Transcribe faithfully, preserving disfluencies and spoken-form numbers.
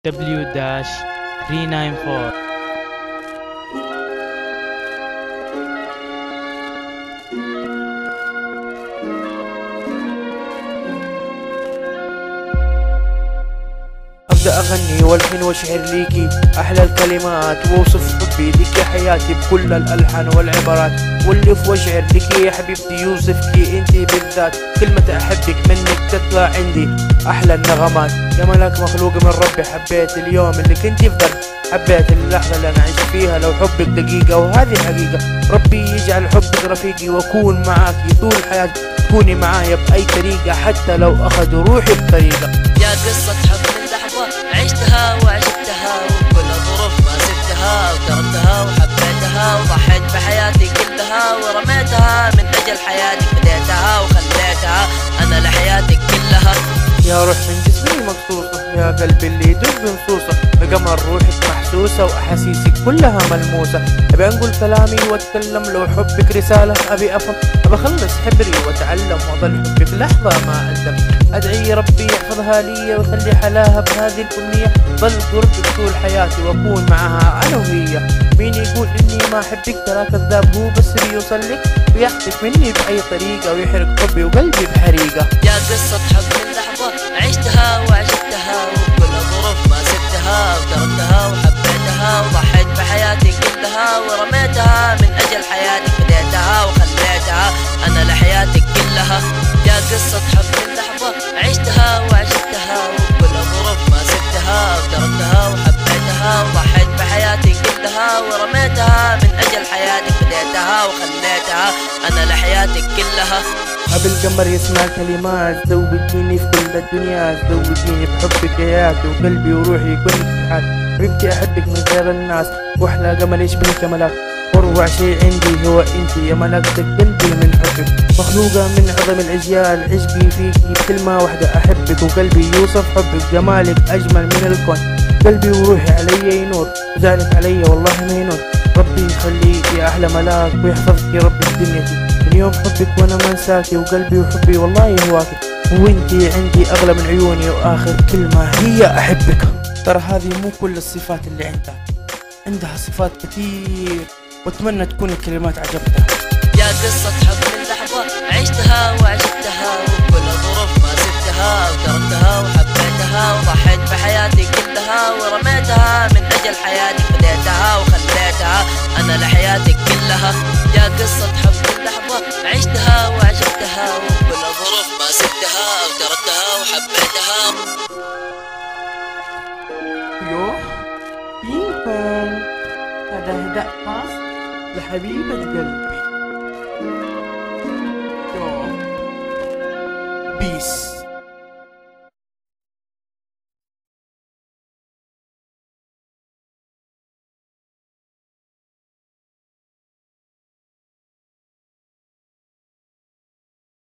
دبليو ثلاثمية وتسعة وأربعين. أبدأ أغني والحين واشعر ليكي أحلى الكلمات ووصف حبي لك يا حياتي بكل الألحان والعبارات، واللي في واشعر لك يا حبيبتي يوصفكي انتي بالذات. كلمة أحبك منك تطلع عندي أحلى النغمات، يا ملاك مخلوق من ربي. حبيت اليوم اللي كنتي في ضرب، حبيت اللحظة اللي أنا عشت فيها. لو حبك دقيقة وهذه حقيقة، ربي يجعل حبك رفيقي وأكون معاكي طول حياتي. تكوني معايا بأي طريقة حتى لو أخذوا روحي بطريقة. يا قصة حب من لحظة عشتها وعشتها، وكل ظروف ما سبتها وتركتها وحبيتها، وضحيت بحياتي كلها ورميتها من أجل حياتك. بديتها وخليتها أنا لحياتك كلها. يا روح من جسمي مقصوصة، يا قلبي اللي يدق بنصوصة، بقمر روحك محسوسة وأحاسيسك كلها ملموسة. أبي أنقل كلامي وأتكلم، لو حبك رسالة أبي أفهم، أبي أخلص حبري وأتعلم، وأظل حبك لحظة ما أندم. أدعي ربي يحفظها لي ويخلي حلاها بهذه الأمنية، ظل قربك طول حياتي وأكون معها أنا وهي. مين يقول إني ما أحبك؟ ترى كذاب، هو بس بيوصل لك وياخدك مني بأي طريقة ويحرق حبي وقلبي بحريقة. يا قصة حب من لحظة عشتها وعشتها، وكل ظروف ما سبتها وتركتها وحبيتها، وضحيت بحياتي كلها ورميتها من أجل حياتك. بديتها وخليتها أنا لحياتك كلها. يا قصة حب من لحظة عشتها وعشتها، وكل ظروف ما سبتها وتركتها وحبيتها، وضحيت بحياتي كلها ورميتها من أجل حياتك. بديتها وخليتها أنا لحياتك كلها. أبي القمر يسمع كلمات زوديني في كل الدنيا، زوديني بحبك حياتي وقلبي وروحي كل اتحاد. حبيبتي أحبك من غير الناس، وأحلى قمر يشبهك يا ملاك، وأروع شي عندي هو انتي يا ملاك. قلبي من حبك مخلوقة من عظم الأجيال، عشقي فيكي بكلمة واحدة أحبك، وقلبي يوصف حبك. جمالك أجمل من الكون، قلبي وروحي علي ينور، وزعلك علي والله ما ينور. ربي يخليك يا أحلى ملاك ويحفظك يا ربي في دنيتي. اليوم حبك وانا ما انساكي، وقلبي وحبي والله هواكي، وانتي عندي اغلى من عيوني، واخر كلمة هي احبك. ترى هذه مو كل الصفات اللي عندها، عندها صفات كثير، واتمنى تكون الكلمات عجبتها. يا قصة حب من لحظة عشتها وعشتها، وكل ظروف ما سبتها وتركتها وحبيتها، وضحيت بحياتي كلها ورميتها من أجل حياتك. بديتها وخليتها أنا لحياتك كلها. يا قصة حب من لحظة عشتها وعشتها، وكل ظروف ما سبتها وتركتها وحبيتها. يوه بينكم، هذا هداء خاص لحبيبة قلبي.